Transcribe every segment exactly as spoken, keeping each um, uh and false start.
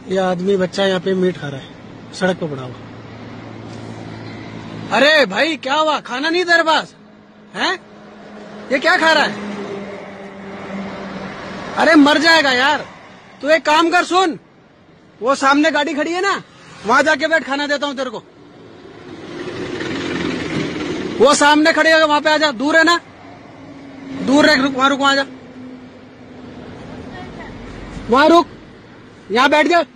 ये आदमी बच्चा यहाँ पे मीट खा रहा है, सड़क पे पड़ा हुआ। अरे भाई क्या हुआ, खाना नहीं तेरे पास है? ये क्या खा रहा है? अरे मर जाएगा यार। तू एक काम कर, सुन, वो सामने गाड़ी खड़ी है ना, वहां जाके बैठ, खाना देता हूँ तेरे को। वो सामने खड़ी है, वहां पे आ जा, दूर है ना, दूर रह, रुक वहां, रुक वहां जा, वहां रुक, यहाँ बैठ जा।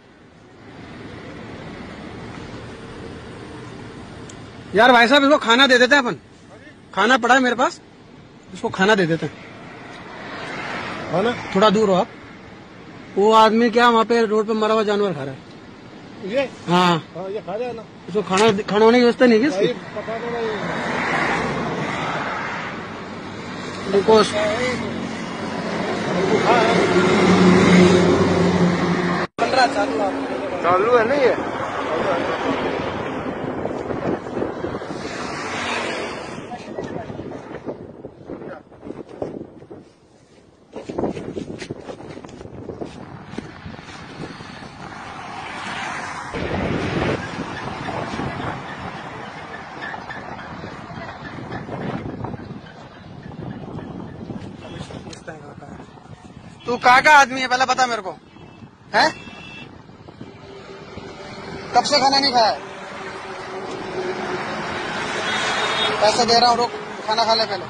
यार भाई साहब, इसको खाना दे देते हैं अपन, खाना पड़ा है मेरे पास, इसको खाना दे देते हैं। खाना थोड़ा दूर हो आप। वो आदमी क्या वहाँ पे रोड पे मरा हुआ जानवर खा रहा है। ये हाँ, हाँ ये खा जाए ना। इसको खाना खाना होने की व्यवस्था नहीं है इसकी। पता तो नहीं। देखो पंद्रह चालू चालू है ना ये। तू कहाँ का आदमी है पहले बता मेरे को, है? कब से खाना नहीं खाया? पैसे दे रहा हूँ, रुक, खाना खा ले पहले।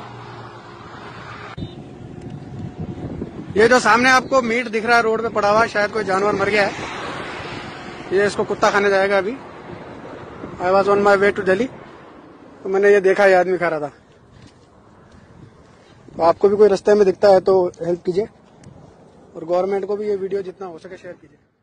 ये जो सामने आपको मीट दिख रहा है रोड पे पड़ा हुआ, शायद कोई जानवर मर गया है, ये इसको कुत्ता खाने जाएगा अभी। I was on my way to Delhi, तो मैंने ये देखा, ये आदमी खा रहा था। तो आपको भी कोई रास्ते में दिखता है तो हेल्प कीजिए, और गवर्नमेंट को भी ये वीडियो जितना हो सके शेयर कीजिए।